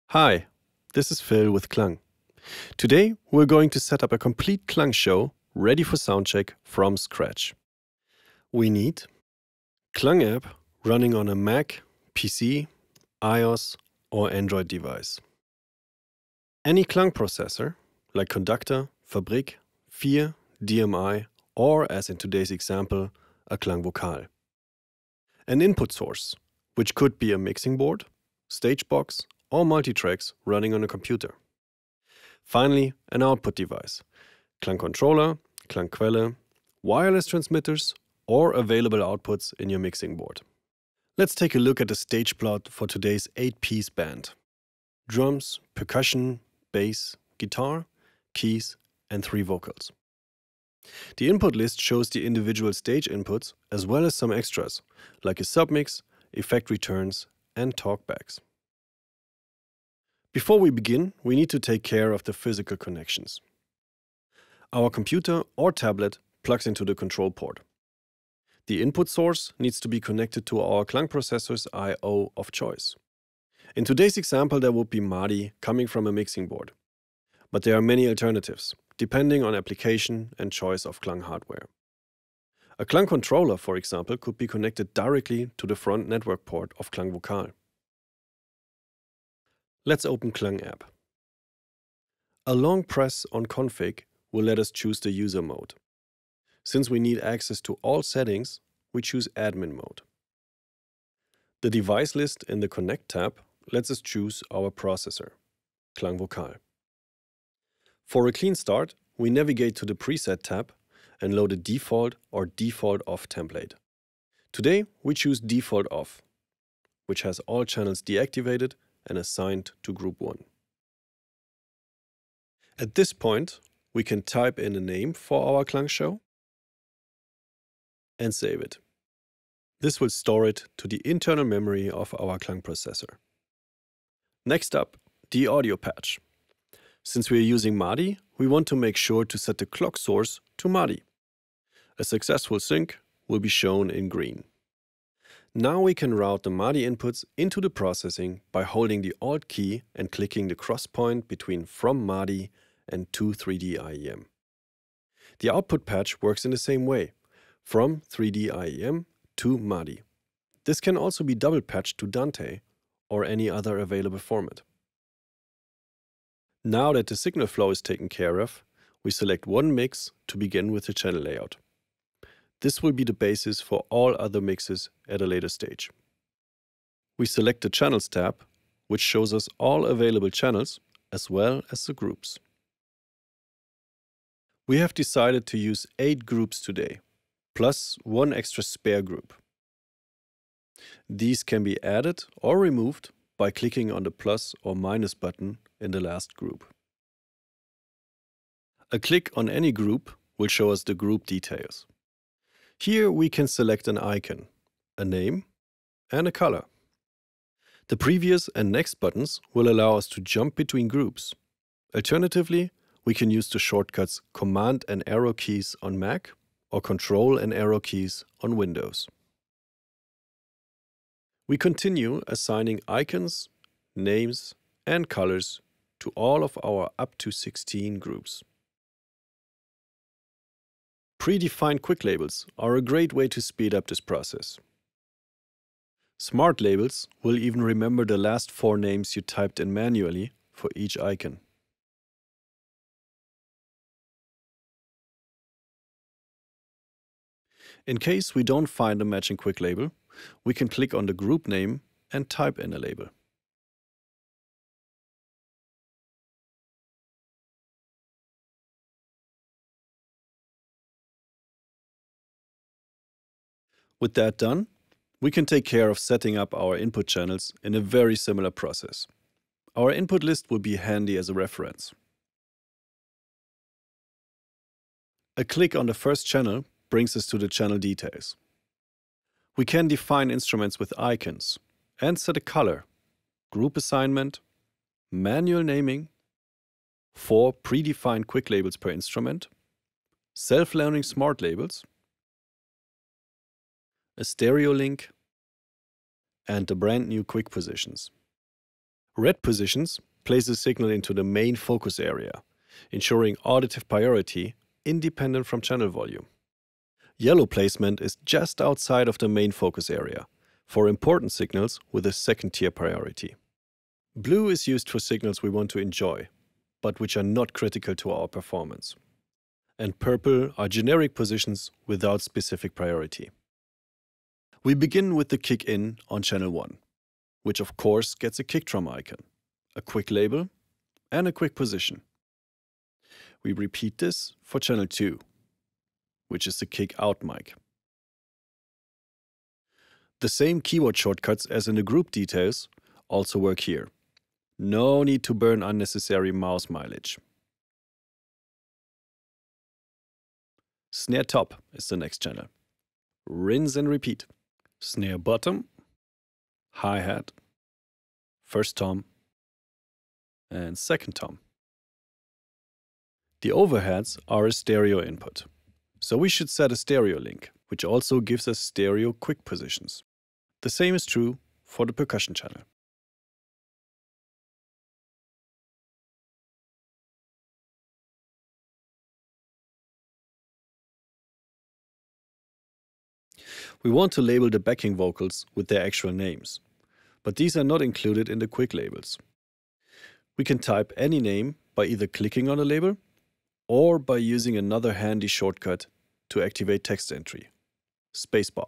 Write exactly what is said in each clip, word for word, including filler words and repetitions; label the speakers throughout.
Speaker 1: Hi, this is Phil with KLANG. Today we're going to set up a complete KLANG show ready for soundcheck from scratch. We need KLANG app running on a Mac, P C, iOS or Android device. Any KLANG processor like Conductor, Fabrik, vier, D M I or, as in today's example, a KLANG Vokal. An input source, which could be a mixing board, stage box or multitracks running on a computer. Finally, an output device, KLANG controller, KLANG Quelle, wireless transmitters or available outputs in your mixing board. Let's take a look at the stage plot for today's eight-piece band. Drums, percussion, bass, guitar, keys and three vocals. The input list shows the individual stage inputs as well as some extras, like a submix, effect returns and talkbacks. Before we begin, we need to take care of the physical connections. Our computer or tablet plugs into the control port. The input source needs to be connected to our KLANG processor's I O of choice. In today's example, there would be MADI coming from a mixing board. But there are many alternatives, depending on application and choice of KLANG hardware. A KLANG controller, for example, could be connected directly to the front network port of KLANG Vokal. Let's open KLANG app. A long press on config will let us choose the user mode. Since we need access to all settings, we choose admin mode. The device list in the Connect tab lets us choose our processor, KLANG Vokal. For a clean start, we navigate to the Preset tab and load a default or default off template. Today, we choose default off, which has all channels deactivated and assigned to group one. At this point, we can type in a name for our KLANG show and save it. This will store it to the internal memory of our KLANG processor. Next up, the audio patch. Since we are using MADI, we want to make sure to set the clock source to MADI. A successful sync will be shown in green. Now we can route the MADI inputs into the processing by holding the Alt key and clicking the cross point between From MADI and To three D I E M. The output patch works in the same way, from three D I E M to MADI. This can also be double patched to Dante or any other available format. Now that the signal flow is taken care of, we select one mix to begin with the channel layout. This will be the basis for all other mixes at a later stage. We select the Channels tab, which shows us all available channels as well as the groups. We have decided to use eight groups today, plus one extra spare group. These can be added or removed by clicking on the plus or minus button in the last group. A click on any group will show us the group details. Here we can select an icon, a name, and a color. The previous and next buttons will allow us to jump between groups. Alternatively, we can use the shortcuts Command and arrow keys on Mac or Control and arrow keys on Windows. We continue assigning icons, names, and colors to all of our up to sixteen groups. Predefined quick labels are a great way to speed up this process. Smart labels will even remember the last four names you typed in manually for each icon. In case we don't find a matching quick label, we can click on the group name and type in a label. With that done, we can take care of setting up our input channels in a very similar process. Our input list will be handy as a reference. A click on the first channel brings us to the channel details. We can define instruments with icons and set a color, group assignment, manual naming, four predefined quick labels per instrument, self-learning smart labels, a stereo link, and the brand new quick positions. Red positions place the signal into the main focus area, ensuring auditive priority independent from channel volume. Yellow placement is just outside of the main focus area, for important signals with a second-tier priority. Blue is used for signals we want to enjoy, but which are not critical to our performance. And purple are generic positions without specific priority. We begin with the kick in on channel one, which of course gets a kick drum icon, a quick label, and a quick position. We repeat this for channel two, which is the kick out mic. The same keyboard shortcuts as in the group details also work here. No need to burn unnecessary mouse mileage. Snare top is the next channel. Rinse and repeat. Snare bottom, hi-hat, first tom, and second tom. The overheads are a stereo input, so we should set a stereo link, which also gives us stereo quick positions. The same is true for the percussion channel. We want to label the backing vocals with their actual names, but these are not included in the quick labels. We can type any name by either clicking on a label or by using another handy shortcut to activate text entry, spacebar.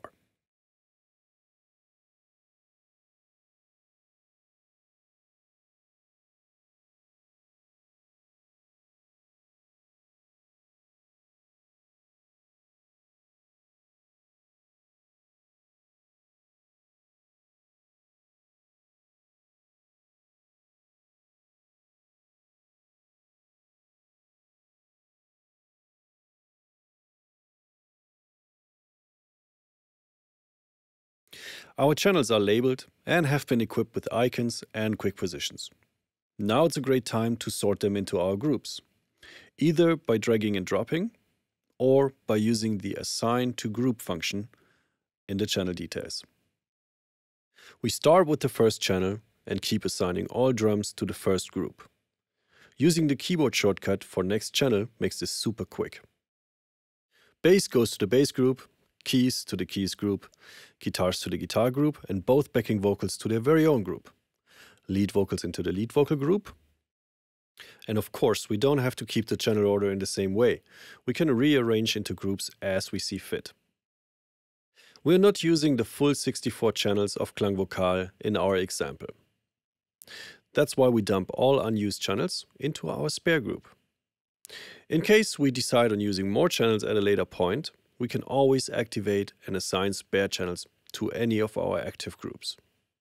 Speaker 1: Our channels are labeled and have been equipped with icons and quick positions. Now it's a great time to sort them into our groups, either by dragging and dropping or by using the Assign to Group function in the channel details. We start with the first channel and keep assigning all drums to the first group. Using the keyboard shortcut for next channel makes this super quick. Bass goes to the bass group, keys to the keys group, guitars to the guitar group, and both backing vocals to their very own group. Lead vocals into the lead vocal group. And of course, we don't have to keep the channel order in the same way. We can rearrange into groups as we see fit. We're not using the full sixty-four channels of Klang Vokal in our example. That's why we dump all unused channels into our spare group. In case we decide on using more channels at a later point, we can always activate and assign spare channels to any of our active groups.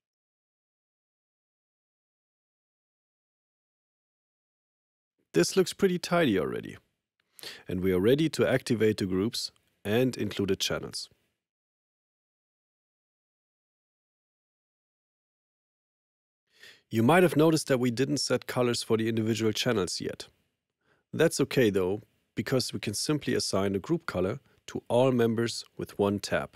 Speaker 1: This looks pretty tidy already, and we are ready to activate the groups and included channels. You might have noticed that we didn't set colors for the individual channels yet. That's okay though, because we can simply assign a group color to all members with one tap.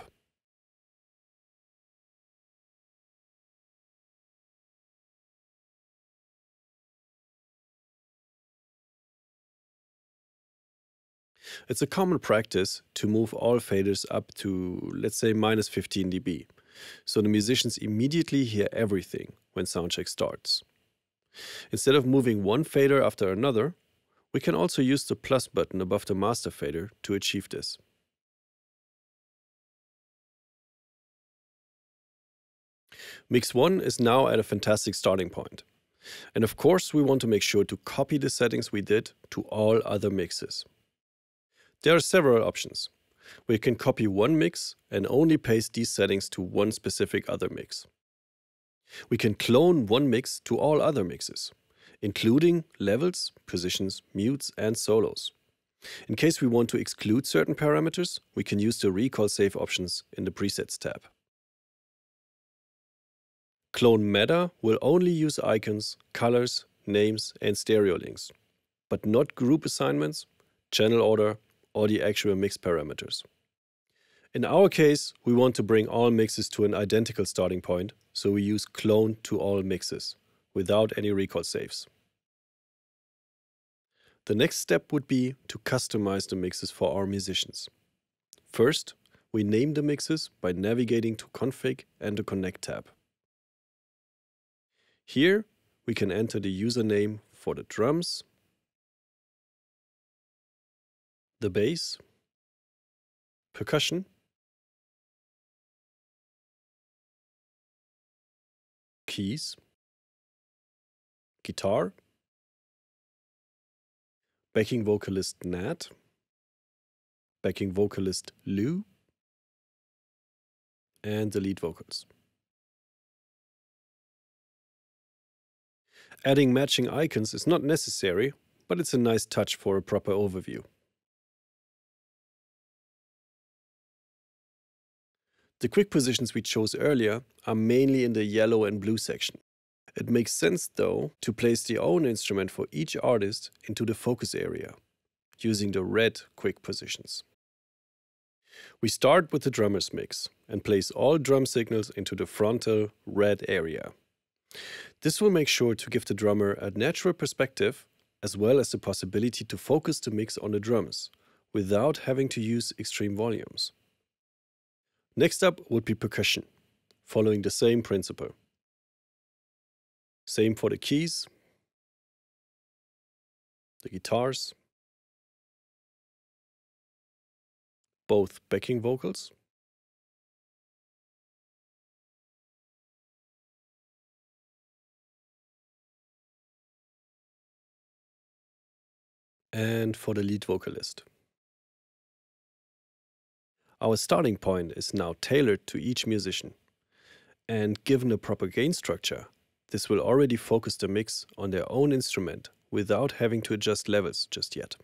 Speaker 1: It's a common practice to move all faders up to, let's say, minus fifteen D B, so the musicians immediately hear everything when soundcheck starts. Instead of moving one fader after another, we can also use the plus button above the master fader to achieve this. Mix one is now at a fantastic starting point. And of course, we want to make sure to copy the settings we did to all other mixes. There are several options. We can copy one mix and only paste these settings to one specific other mix. We can clone one mix to all other mixes, including levels, positions, mutes, and solos. In case we want to exclude certain parameters, we can use the Recall Save options in the Presets tab. Clone Meta will only use icons, colors, names, and stereo links, but not group assignments, channel order, or the actual mix parameters. In our case, we want to bring all mixes to an identical starting point, so we use Clone to all mixes, without any recall saves. The next step would be to customize the mixes for our musicians. First, we name the mixes by navigating to Config and the Connect tab. Here, we can enter the username for the drums, the bass, percussion, keys, guitar, backing vocalist Nat, backing vocalist Lou, and the lead vocals. Adding matching icons is not necessary, but it's a nice touch for a proper overview. The quick positions we chose earlier are mainly in the yellow and blue section. It makes sense, though, to place the own instrument for each artist into the focus area, using the red quick positions. We start with the drummer's mix and place all drum signals into the frontal red area. This will make sure to give the drummer a natural perspective, as well as the possibility to focus the mix on the drums, without having to use extreme volumes. Next up would be percussion, following the same principle. Same for the keys, the guitars, both backing vocals, and for the lead vocalist. Our starting point is now tailored to each musician, and given a proper gain structure, this will already focus the mix on their own instrument without having to adjust levels just yet.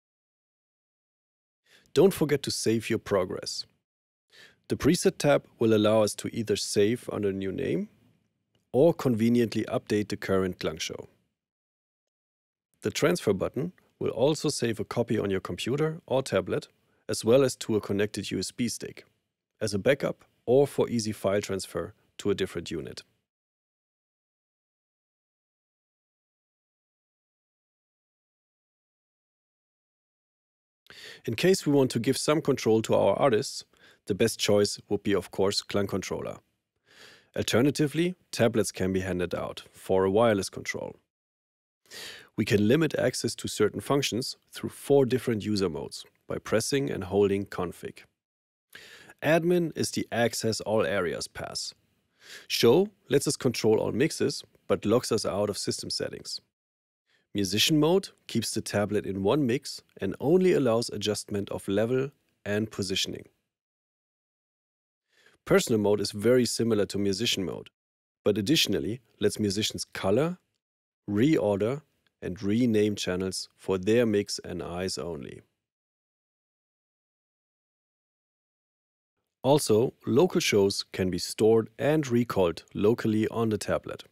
Speaker 1: Don't forget to save your progress. The Preset tab will allow us to either save under a new name or conveniently update the current Klang show. The Transfer button will also save a copy on your computer or tablet, as well as to a connected U S B stick, as a backup or for easy file transfer to a different unit. In case we want to give some control to our artists, the best choice would be, of course, Klang Controller. Alternatively, tablets can be handed out for a wireless control. We can limit access to certain functions through four different user modes by pressing and holding Config. Admin is the Access All Areas pass. Show lets us control all mixes, but locks us out of system settings. Musician mode keeps the tablet in one mix and only allows adjustment of level and positioning. Personal mode is very similar to musician mode, but additionally lets musicians color, reorder, and rename channels for their mix and eyes only. Also, local shows can be stored and recalled locally on the tablet.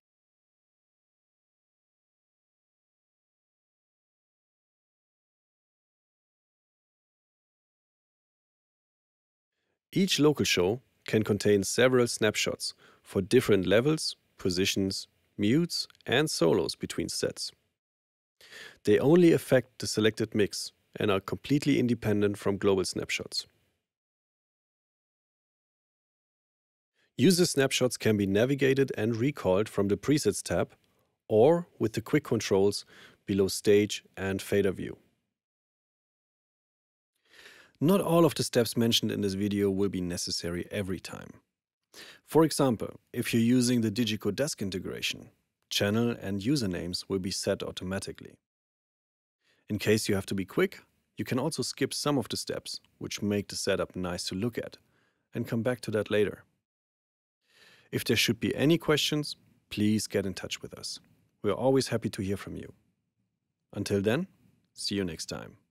Speaker 1: Each local show can contain several snapshots for different levels, positions, mutes, and solos between sets. They only affect the selected mix and are completely independent from global snapshots. User snapshots can be navigated and recalled from the Presets tab or with the quick controls below Stage and Fader View. Not all of the steps mentioned in this video will be necessary every time. For example, if you're using the Digico Desk integration, channel and usernames will be set automatically. In case you have to be quick, you can also skip some of the steps, which make the setup nice to look at, and come back to that later. If there should be any questions, please get in touch with us. We're always happy to hear from you. Until then, see you next time.